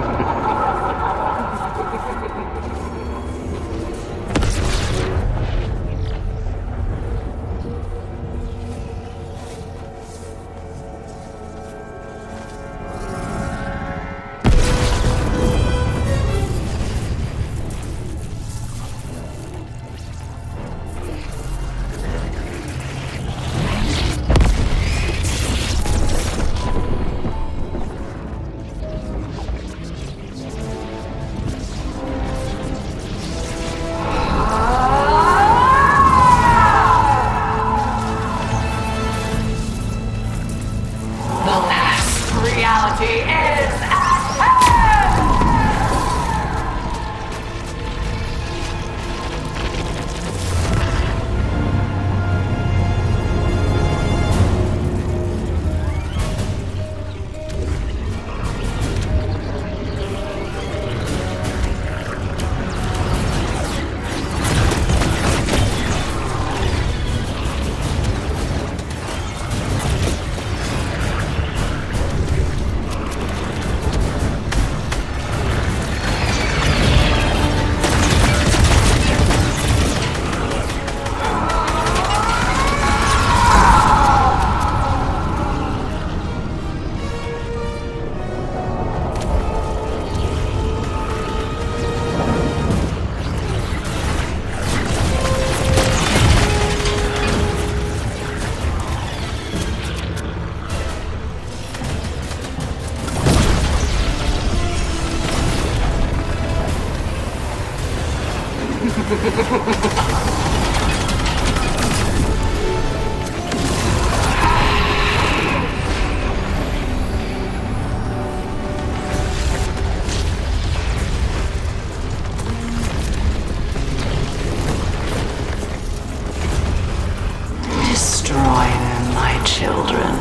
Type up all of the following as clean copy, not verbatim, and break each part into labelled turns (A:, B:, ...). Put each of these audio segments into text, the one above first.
A: Destroy them, my children.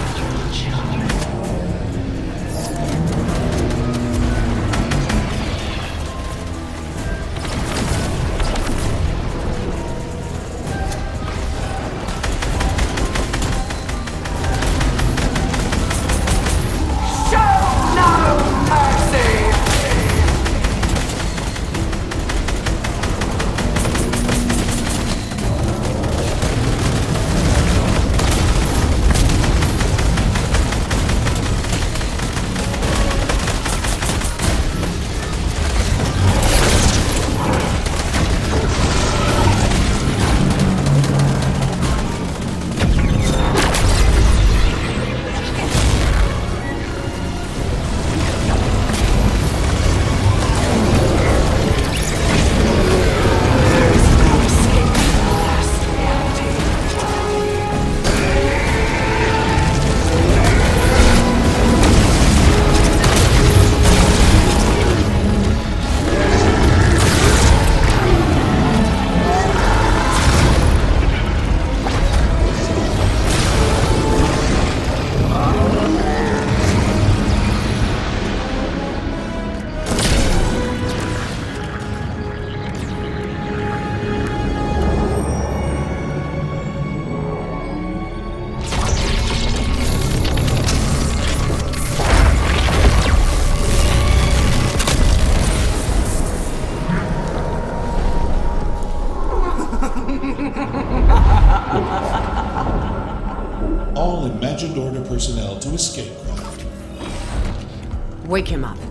B: All imagined order personnel to escape craft.
C: Wake him up.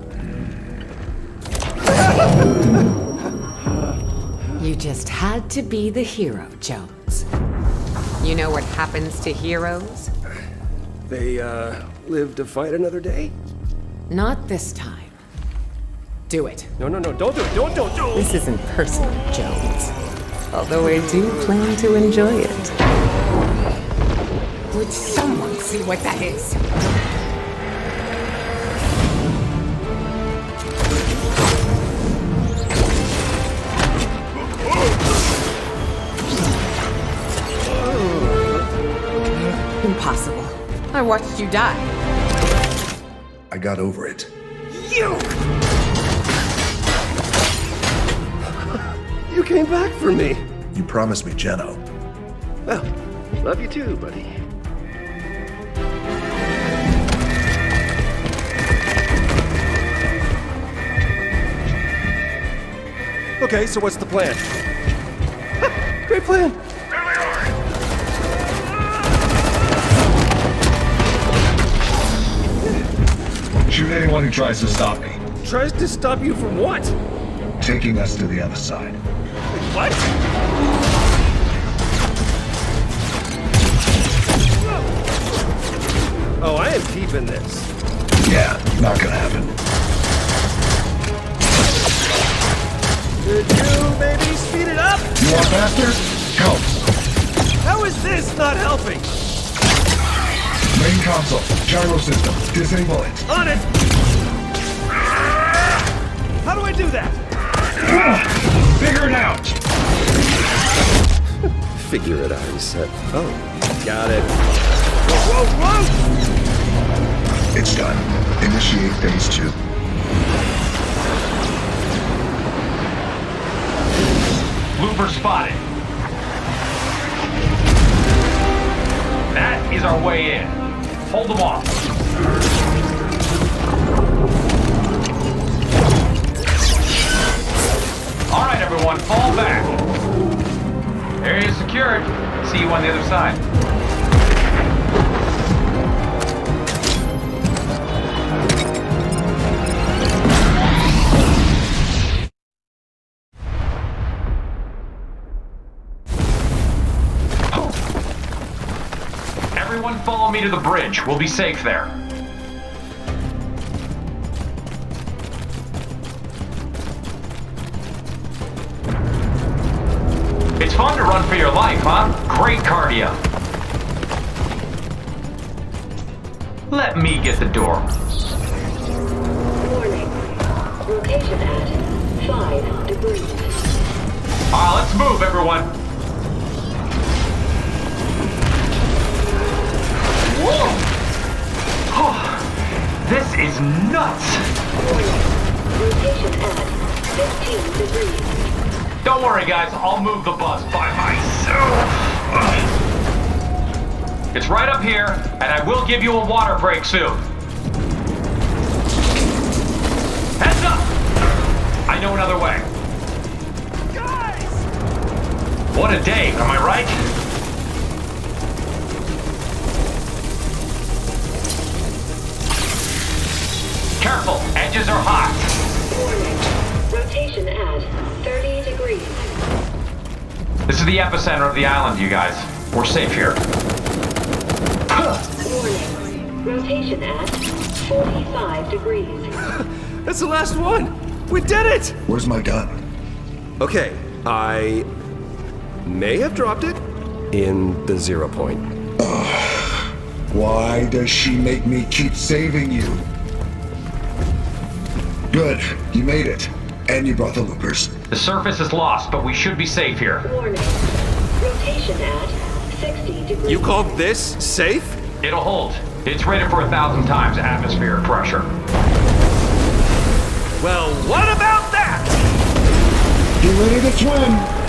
C: You just had to be the hero, Jones. You know what happens to heroes?
D: They, live to fight another day?
C: Not this time. Do it.
D: No, don't do it, don't do it!
C: This isn't personal, Jones. Although I do plan to enjoy it. Would someone see what that is? Impossible. I watched you die.
E: I got over it.
D: You! You came back for me.
E: You promised me, Jeno.
D: Well, love you too, buddy. Okay, so what's the plan? Great plan.
E: Shoot anyone who tries to stop me.
D: Tries to stop you from what?
E: Taking us to the other side.
D: What? Oh, I am keeping this.
E: Yeah, not gonna happen.
D: Could you maybe speed it up?
E: You want faster? Helps.
D: How is this not helping?
E: Main console, gyro system, disable it.
D: On it! How do I do that?
E: Figure it out.
D: Figure it out, he said. Oh, got it. Whoa, whoa, whoa!
E: It's done. Initiate phase 2.
F: Looper spotted. That is our way in. Hold them off. All right, everyone, fall back. Area secured. See you on the other side. Everyone follow me to the bridge. We'll be safe there. It's fun to run for your life, huh? Great cardio. Let me get the door.
G: Warning. Location at 5 degrees.
F: Let's move, everyone. Whoa! Oh, this is nuts.
G: Warning. Location at 15 degrees.
F: Don't worry, guys. I'll move the bus by myself. It's right up here, and I will give you a water break soon. Heads up! I know another way.
D: Guys!
F: What a day, am I right? Careful, edges are hot.
G: Warning. Rotation at 30 degrees.
F: This is the epicenter of the island, you guys. We're safe here.
G: Warning. Rotation at 45 degrees.
D: That's the last one! We did it!
E: Where's my gun?
D: Okay, I may have dropped it in the 0 point.
E: Why does she make me keep saving you? Good, you made it. And you brought the loopers.
F: The surface is lost, but we should be safe here.
G: Warning. Rotation at 60 degrees.
D: You call this safe?
F: It'll hold. It's rated for 1,000 times atmospheric pressure.
D: Well, what about that?
E: Get ready to swim!